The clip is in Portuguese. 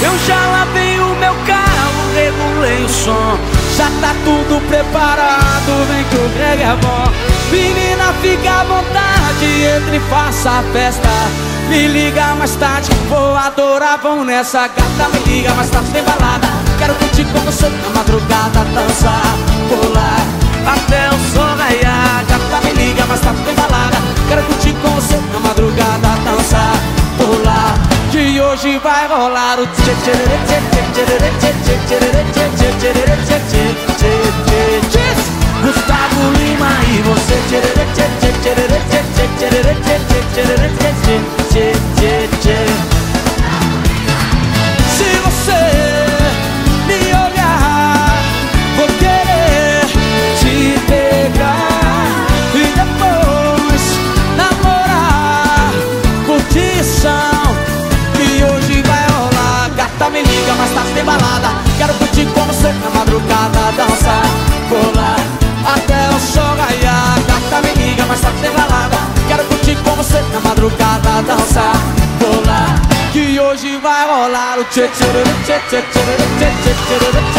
Eu já lavei o meu carro, regulei o som, já tá tudo preparado, vem que o Greg é bom. Menina, fica à vontade, entre e faça a festa. Me liga mais tarde, vou adorar, vamos nessa gata. Me liga mais tarde, tem balada. Quero curtir com você na madrugada, dançar, pular até o sol raiar. Gata, me liga mais tarde, tem balada. Quero curtir com você na madrugada, dançar, pular. Que hoje vai rolar o tchê tchê tchê tchê tchê tchê tchê tchê tchê tchê tchê tchê tchê. Gustavo Lima e você tchê tchê tchê tchê tchê tchê tchê tchê tchê tchê tchê. Se você me olhar, vou querer te pegar e depois namorar. Curtição que hoje vai rolar. Gata, me liga, mais tarde tem balada. Quero curtir com você na madrugada, dançar, pular até o sol raiar. Gata, me liga, mais tarde tem balada. Quero curtir com você na madrugada, dançar, pular. Que hoje vai rolar o tchê tchê tchê tchê tchê tchê tchê tchê.